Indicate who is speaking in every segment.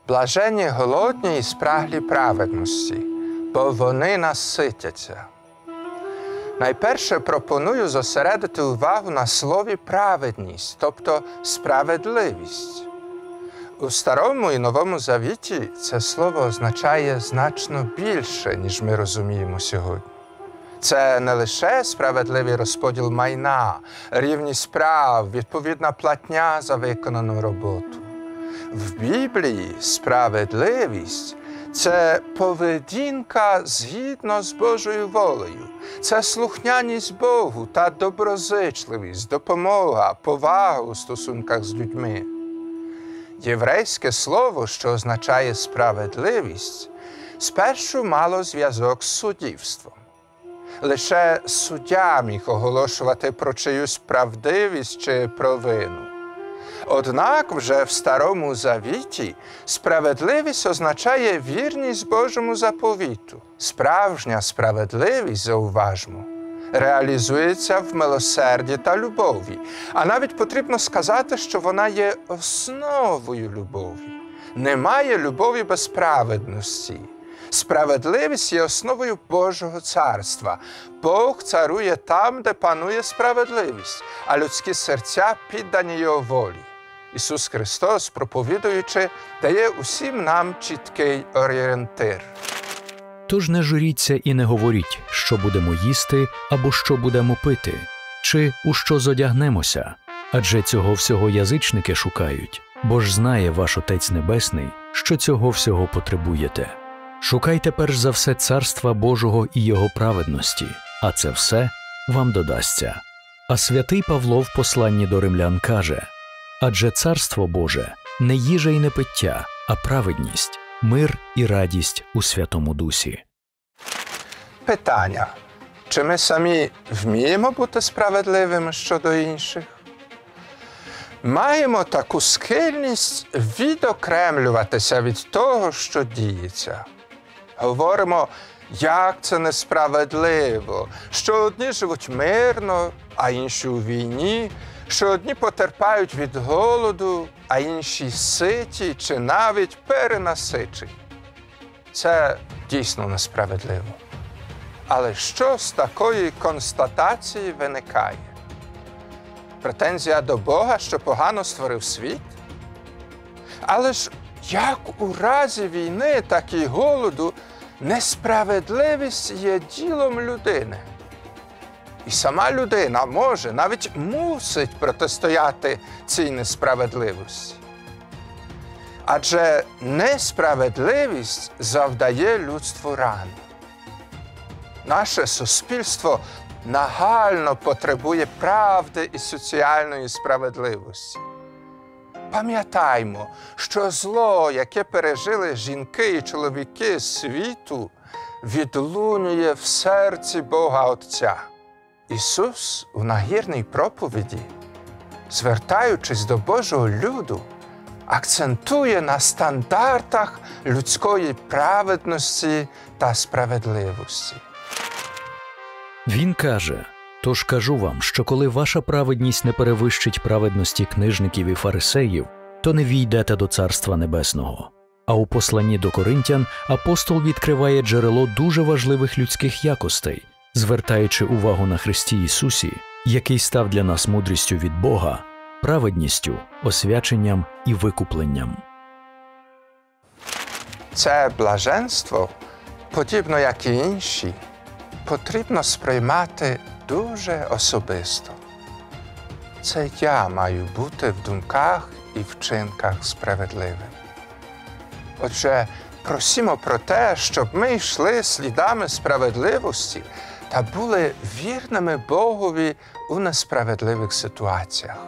Speaker 1: Блаженні голодні і спраглі праведності, бо вони наситяться. Найперше пропоную зосередити увагу на слові «праведність», тобто «справедливість». У Старому і Новому Завіті це слово означає значно більше, ніж ми розуміємо сьогодні. Це не лише справедливий розподіл майна, рівність прав, відповідна платня за виконану роботу. В Біблії справедливість – це поведінка згідно з Божою волею. Це слухняність Богу та доброзичливість, допомога, повага у стосунках з людьми. Єврейське слово, що означає справедливість, спершу мало зв'язок з суддівством. Лише суддя міг оголошувати про чиюсь правдивість чи провину. Однак вже в Старому Завіті справедливість означає вірність Божому заповіту. Справжня справедливість, зауважмо, реалізується в милосерді та любові. А навіть потрібно сказати, що вона є основою любові. Немає любові без праведності. Справедливість є основою Божого царства. Бог царує там, де панує справедливість, а людські серця піддані Його волі. Ісус Христос, проповідуючи, дає усім нам чіткий орієнтир.
Speaker 2: Тож не журіться і не говоріть, що будемо їсти або що будемо пити, чи у що зодягнемося, адже цього всього язичники шукають, бо ж знає ваш Отець Небесний, що цього всього потребуєте. Шукайте перш за все Царства Божого і Його праведності, а це все вам додасться. А святий Павло в посланні до римлян каже: «Адже Царство Боже не їжа й не пиття, а праведність, мир і радість у Святому Дусі».
Speaker 1: Питання. Чи ми самі вміємо бути справедливими щодо інших? Маємо таку схильність відокремлюватися від того, що діється. Говоримо, як це несправедливо, що одні живуть мирно, а інші у війні, що одні потерпають від голоду, а інші ситі чи навіть перенасичені. Це дійсно несправедливо. Але що з такої констатації виникає? Претензія до Бога, що погано створив світ? Але ж як у разі війни, так і голоду, несправедливість є ділом людини. І сама людина може, навіть мусить протистояти цій несправедливості. Адже несправедливість завдає людству ран. Наше суспільство нагально потребує правди і соціальної справедливості. Пам'ятаймо, що зло, яке пережили жінки і чоловіки світу, відлунює в серці Бога Отця. Ісус у нагірній проповіді, звертаючись до Божого люду, акцентує на стандартах людської праведності та справедливості.
Speaker 2: Він каже: «Тож кажу вам, що коли ваша праведність не перевищить праведності книжників і фарисеїв, то не війдете до Царства Небесного». А у посланні до Коринтян апостол відкриває джерело дуже важливих людських якостей, звертаючи увагу на Христі Ісусі, який став для нас мудрістю від Бога, праведністю, освяченням і викупленням.
Speaker 1: Це блаженство, подібно як і інші, потрібно сприймати дуже особисто. Це я маю бути в думках і вчинках справедливим. Отже, просімо про те, щоб ми йшли слідами справедливості та були вірними Богові у несправедливих ситуаціях.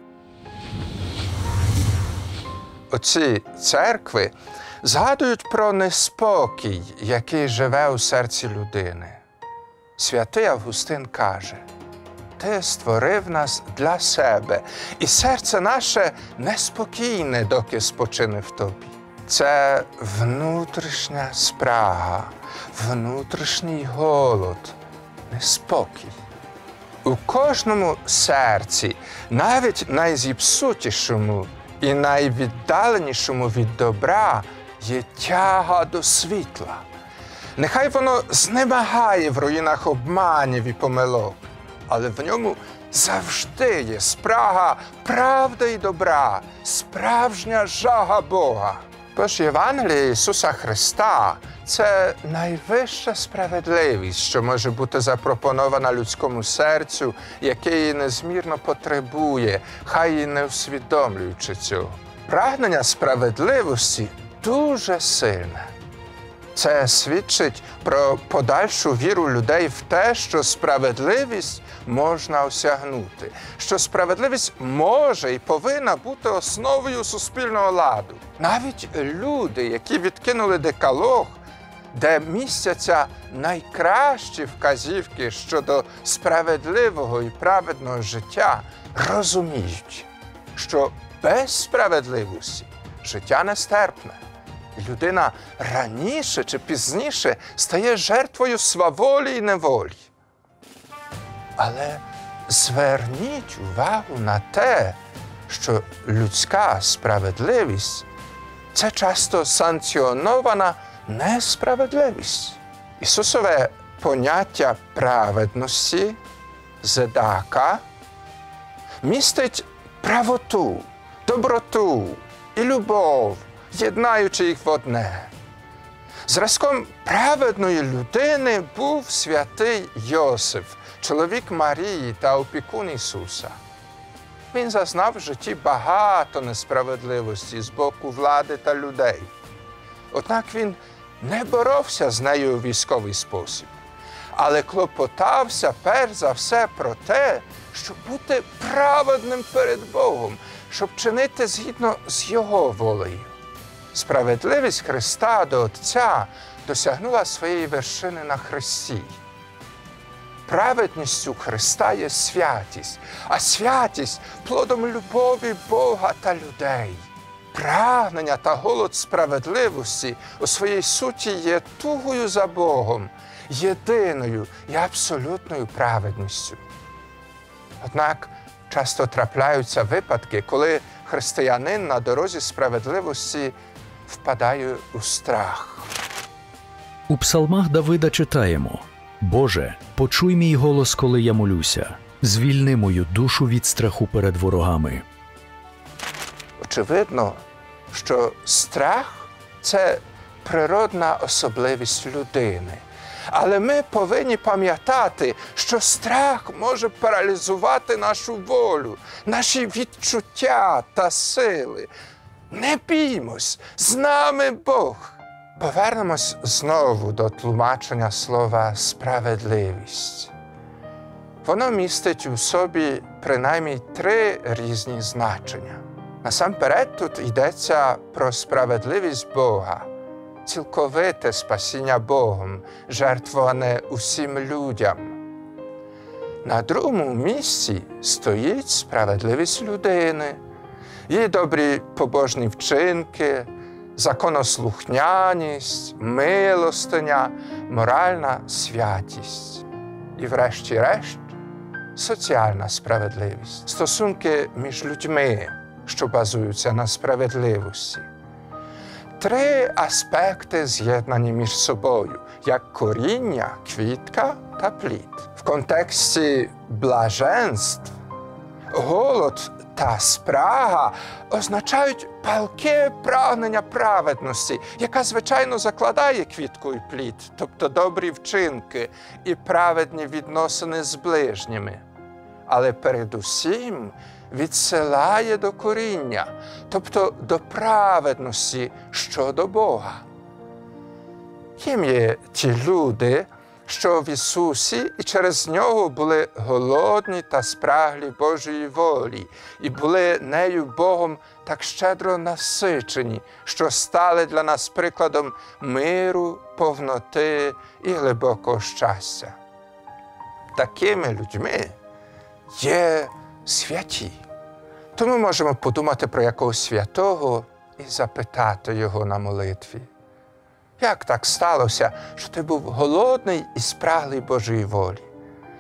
Speaker 1: Отці церкви згадують про неспокій, який живе у серці людини. Святий Августин каже: «Ти створив нас для себе, і серце наше неспокійне, доки спочине в тобі». Це внутрішня спрага, внутрішній голод, неспокій. У кожному серці, навіть найзіпсутішому, і найвіддаленішому від добра є тяга до світла. Нехай воно знемагає в руїнах обманів і помилок, але в ньому завжди є спрага правди і добра, справжня жага Бога. Тож Євангеліє Ісуса Христа – це найвища справедливість, що може бути запропонована людському серцю, яке її незмірно потребує, хай і не усвідомлюючи цього. Прагнення справедливості дуже сильне. Це свідчить про подальшу віру людей в те, що справедливість можна осягнути, що справедливість може і повинна бути основою суспільного ладу. Навіть люди, які відкинули декалог, де містяться найкращі вказівки щодо справедливого і праведного життя, розуміють, що без справедливості життя нестерпне. Людина раніше чи пізніше стає жертвою сваволі і неволі. Але зверніть увагу на те, що людська справедливість – це часто санкціонована несправедливість. Ісусове поняття праведності, зедака, містить правоту, доброту і любов, єднаючи їх в одне. Зразком праведної людини був святий Йосиф, чоловік Марії та опікун Ісуса. Він зазнав в житті багато несправедливості з боку влади та людей. Однак він не боровся з нею у військовий спосіб, але клопотався перш за все про те, щоб бути праведним перед Богом, щоб чинити згідно з Його волею. Справедливість Христа до Отця досягнула своєї вершини на Христі. Праведністю Христа є святість, а святість – плодом любові Бога та людей. Прагнення та голод справедливості у своїй суті є тугою за Богом, єдиною і абсолютною праведністю. Однак часто трапляються випадки, коли християнин на дорозі справедливості впадає у страх.
Speaker 2: У псалмах Давида читаємо: «Боже, почуй мій голос, коли я молюся, звільни мою душу від страху перед ворогами».
Speaker 1: Очевидно, що страх – це природна особливість людини. Але ми повинні пам'ятати, що страх може паралізувати нашу волю, наші відчуття та сили. Не біймось, з нами Бог. Повернемось знову до тлумачення слова «справедливість». Воно містить у собі принаймні 3 різні значення. Насамперед тут йдеться про справедливість Бога, цілковите спасіння Богом, жертвоване усім людям. На другому місці стоїть справедливість людини, її добрі побожні вчинки, законослухняність, милостиня, моральна святість. І врешті-решт соціальна справедливість, стосунки між людьми, що базуються на справедливості. 3 аспекти з'єднані між собою, як коріння, квітка та плід. В контексті блаженств голод та спрага означають палке прагнення праведності, яка, звичайно, закладає квітку і плід, тобто добрі вчинки і праведні відносини з ближніми. Але передусім відсилає до коріння, тобто до праведності щодо Бога. Ким є ті люди, що в Ісусі і через Нього були голодні та спраглі Божої волі, і були нею Богом так щедро насичені, що стали для нас прикладом миру, повноти і глибокого щастя. Такими людьми є святі. Тому можемо подумати про якогось святого і запитати його на молитві: як так сталося, що ти був голодний і спраглий Божої волі?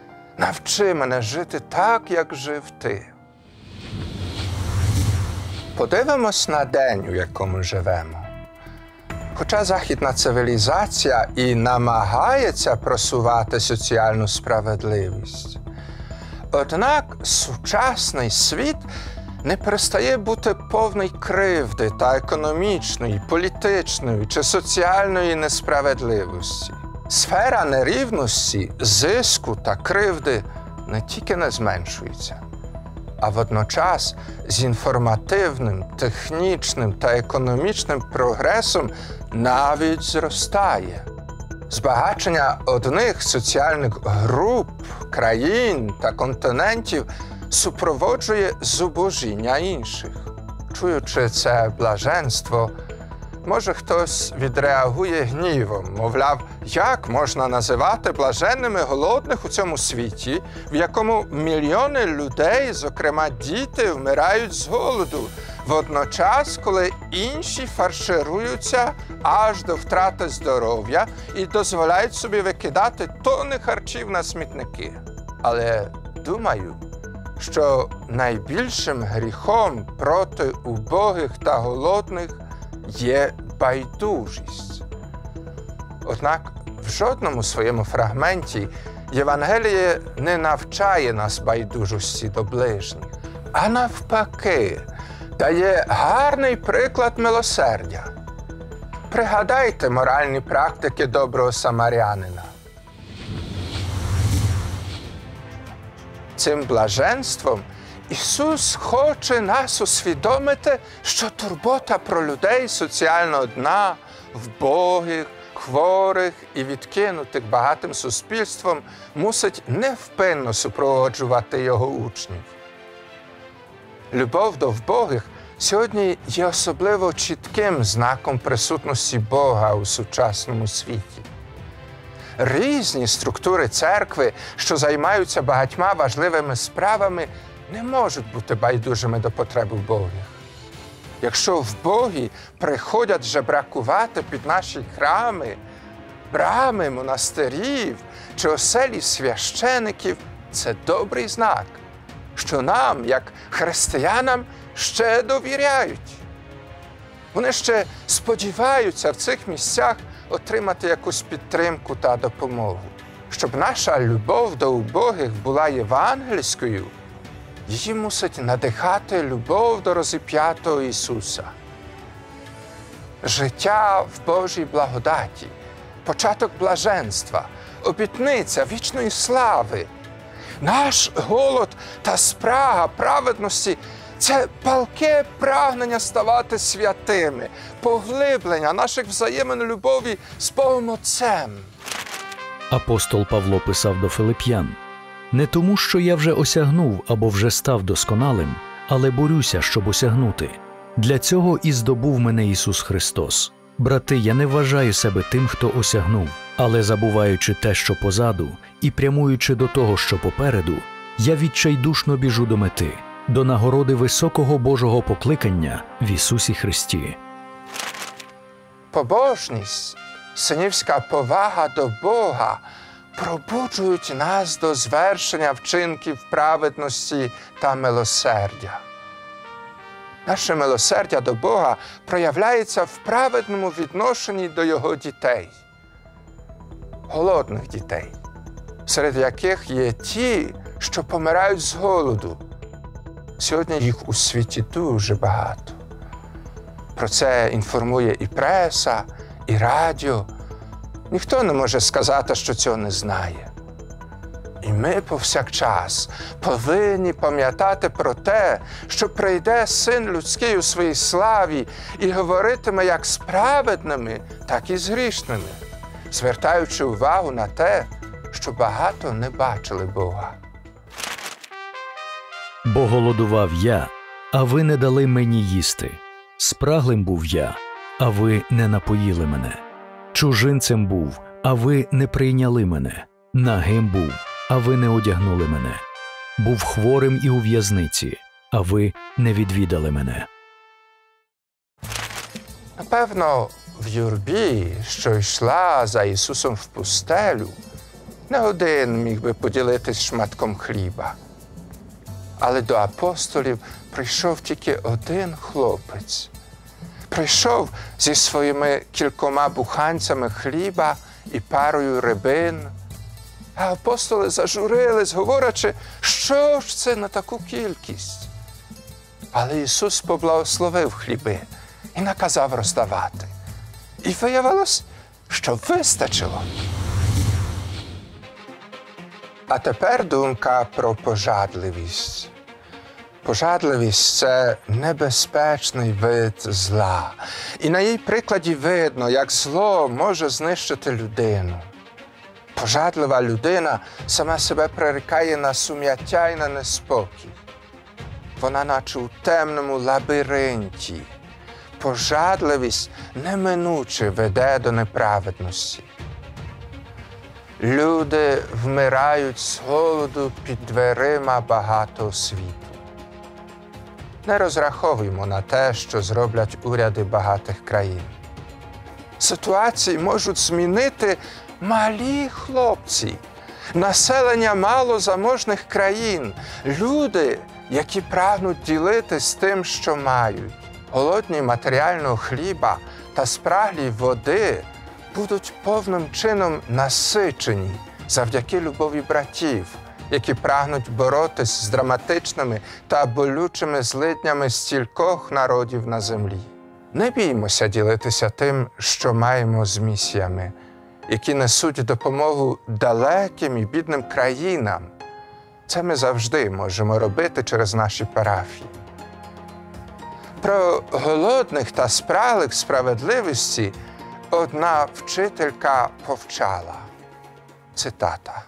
Speaker 1: Навчи мене жити так, як жив ти. Подивимось на день, у якому живемо. Хоча західна цивілізація і намагається просувати соціальну справедливість, однак сучасний світ не перестає бути повний кривди та економічної, політичної чи соціальної несправедливості. Сфера нерівності, зиску та кривди не тільки не зменшується, а водночас з інформативним, технічним та економічним прогресом навіть зростає. Збагачення одних соціальних груп, країн та континентів супроводжує зубожіння інших. Чуючи це блаженство, може хтось відреагує гнівом, мовляв, як можна називати блаженними голодних у цьому світі, в якому мільйони людей, зокрема діти, вмирають з голоду, водночас, коли інші фаршируються аж до втрати здоров'я і дозволяють собі викидати тонни харчів на смітники. Але думаю, що найбільшим гріхом проти убогих та голодних є байдужість. Однак в жодному своєму фрагменті Євангеліє не навчає нас байдужості до ближніх, а навпаки, дає гарний приклад милосердя. Пригадайте моральні практики доброго самарянина. Цим блаженством Ісус хоче нас усвідомити, що турбота про людей соціального дна, вбогих, хворих і відкинутих багатим суспільством мусить невпинно супроводжувати його учнів. Любов до вбогих сьогодні є особливо чітким знаком присутності Бога у сучасному світі. Різні структури церкви, що займаються багатьма важливими справами, не можуть бути байдужими до потреб убогих. Якщо вбогі приходять жебракувати під наші храми, брами монастирів чи оселі священиків, це добрий знак, що нам, як християнам, ще довіряють. Вони ще сподіваються в цих місцях отримати якусь підтримку та допомогу. Щоб наша любов до убогих була євангельською, її мусить надихати любов до розіп'ятого Ісуса. Життя в Божій благодаті, початок блаженства, обітниця вічної слави. Наш голод та спрага праведності – це палке прагнення ставати святими, поглиблення наших взаємин любові з Богом Отцем.
Speaker 2: Апостол Павло писав до Филип'ян: «Не тому, що я вже осягнув або вже став досконалим, але борюся, щоб осягнути. Для цього і здобув мене Ісус Христос. Брати, я не вважаю себе тим, хто осягнув, але забуваючи те, що позаду, і прямуючи до того, що попереду, я відчайдушно біжу до мети, до нагороди високого Божого покликання в Ісусі Христі».
Speaker 1: Побожність, синівська повага до Бога пробуджують нас до звершення вчинків праведності та милосердя. Наше милосердя до Бога проявляється в праведному відношенні до Його дітей, голодних дітей, серед яких є ті, що помирають з голоду. Сьогодні їх у світі дуже багато. Про це інформує і преса, і радіо. Ніхто не може сказати, що цього не знає. І ми повсякчас повинні пам'ятати про те, що прийде Син Людський у своїй славі і говоритиме як з праведними, так і з грішними, звертаючи увагу на те, що багато не бачили Бога.
Speaker 2: «Бо голодував я, а ви не дали мені їсти. Спраглим був я, а ви не напоїли мене. Чужинцем був, а ви не прийняли мене. Нагим був, а ви не одягнули мене. Був хворим і у в'язниці, а ви не відвідали мене».
Speaker 1: Напевно, в юрбі, що йшла за Ісусом в пустелю, не один міг би поділитись шматком хліба. Але до апостолів прийшов тільки один хлопець. Прийшов зі своїми кількома буханцями хліба і парою рибин. А апостоли зажурились, говорячи, що ж це на таку кількість? Але Ісус поблагословив хліби і наказав роздавати. І виявилось, що вистачило. А тепер думка про пожадливість. Пожадливість – це небезпечний вид зла. І на її прикладі видно, як зло може знищити людину. Пожадлива людина сама себе прирікає на сум'яття і на неспокій. Вона наче у темному лабіринті. Пожадливість неминуче веде до неправедності. Люди вмирають з голоду під дверима багатого світу. Не розраховуємо на те, що зроблять уряди багатих країн. Ситуації можуть змінити малі хлопці, населення малозаможних країн, люди, які прагнуть ділитись тим, що мають. Голодні матеріального хліба та спраглі води будуть повним чином насичені завдяки любові братів, які прагнуть боротись з драматичними та болючими злиднями стількох народів на землі. Не біймося ділитися тим, що маємо з місіями, які несуть допомогу далеким і бідним країнам. Це ми завжди можемо робити через наші парафії. Про голодних та спраглих справедливості одна вчителька повчала. Цитата.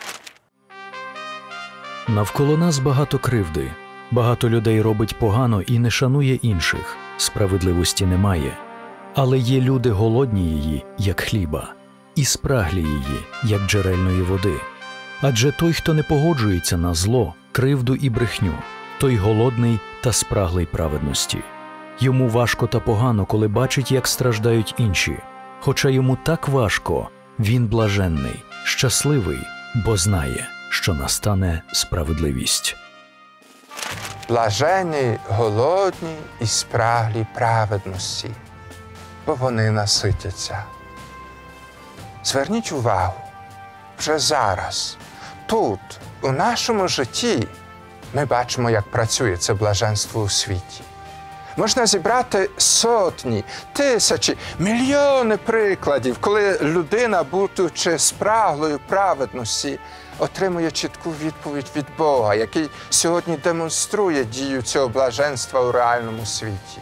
Speaker 2: Навколо нас багато кривди. Багато людей робить погано і не шанує інших. Справедливості немає. Але є люди голодні її, як хліба, і спраглі її, як джерельної води. Адже той, хто не погоджується на зло, кривду і брехню, той голодний та спраглий праведності. Йому важко та погано, коли бачить, як страждають інші. Хоча йому так важко, він блаженний, щасливий, бо знає, що настане справедливість.
Speaker 1: Блаженні голодні і спраглі праведності, бо вони наситяться. Зверніть увагу, вже зараз, тут, у нашому житті, ми бачимо, як працює це блаженство у світі. Можна зібрати сотні, тисячі, мільйони прикладів, коли людина, будучи спраглою праведності, отримує чітку відповідь від Бога, який сьогодні демонструє дію цього блаженства у реальному світі.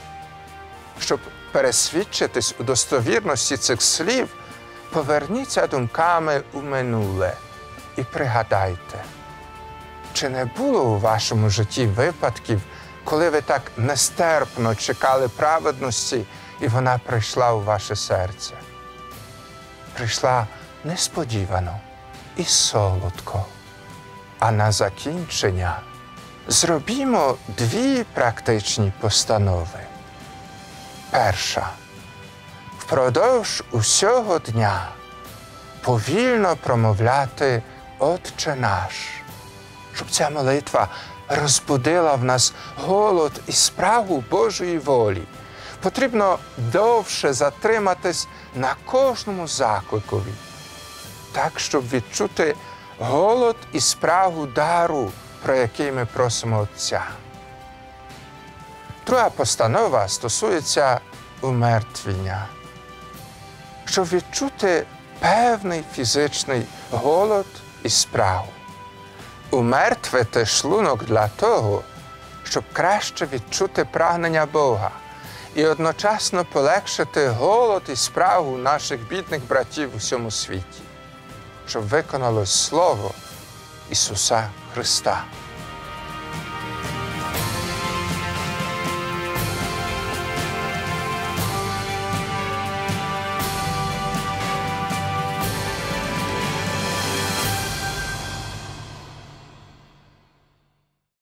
Speaker 1: Щоб пересвідчитись у достовірності цих слів, поверніться думками у минуле і пригадайте, чи не було у вашому житті випадків, коли ви так нестерпно чекали праведності, і вона прийшла у ваше серце? Прийшла несподівано і солодко. А на закінчення зробімо дві практичні постанови. Перша. Впродовж усього дня повільно промовляти «Отче наш», щоб ця молитва розбудила в нас голод і спрагу Божої волі. Потрібно довше затриматись на кожному закликові, так, щоб відчути голод і спрагу дару, про який ми просимо Отця. Друга постанова стосується умертвіння. Щоб відчути певний фізичний голод і спрагу. Умертвити шлунок для того, щоб краще відчути прагнення Бога і одночасно полегшити голод і спрагу наших бідних братів у всьому світі, щоб виконалось Слово Ісуса Христа.